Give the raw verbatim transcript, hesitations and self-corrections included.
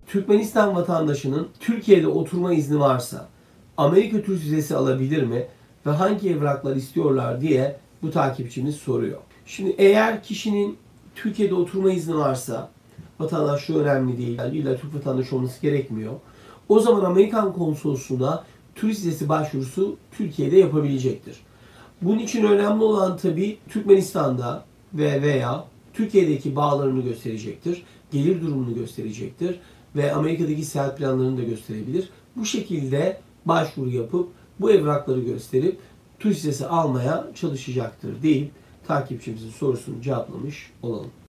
Türkmenistan vatandaşının Türkiye'de oturma izni varsa Amerika Türk vizesi alabilir mi ve hangi evraklar istiyorlar diye bu takipçimiz soruyor. Şimdi eğer kişinin Türkiye'de oturma izni varsa, vatandaşlığı önemli değil, yani illa Türk vatandaşı olması gerekmiyor. O zaman Amerikan konsolosluğuna turist vizesi başvurusu Türkiye'de yapabilecektir. Bunun için önemli olan tabii Türkmenistan'da ve veya Türkiye'deki bağlarını gösterecektir, gelir durumunu gösterecektir ve Amerika'daki seyahat planlarını da gösterebilir. Bu şekilde başvuru yapıp bu evrakları gösterip turist vizesi almaya çalışacaktır deyip takipçimizin sorusunu cevaplamış olalım.